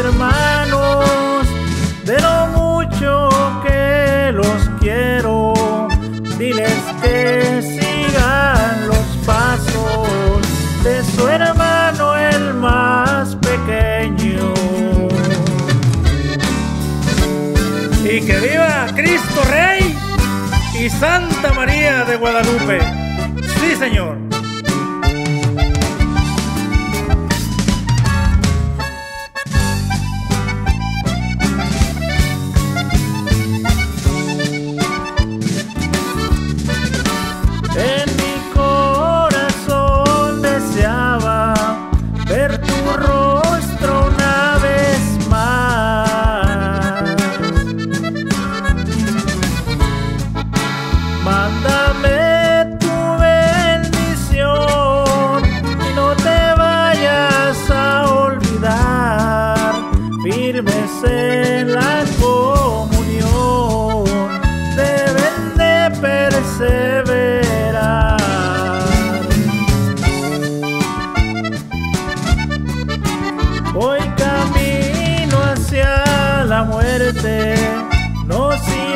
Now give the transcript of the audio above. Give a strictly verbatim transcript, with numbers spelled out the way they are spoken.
hermanos, de lo mucho que los quiero. Diles que sigan los pasos de su hermano el más pequeño. Y que viva Cristo Rey y Santa María de Guadalupe. Sí, señor. En mi corazón deseaba ver tu rostro una vez más. Mándame tu bendición y no te vayas a olvidar. Firmes en la comunión deben de perseverar. Voy camino hacia la muerte, no sin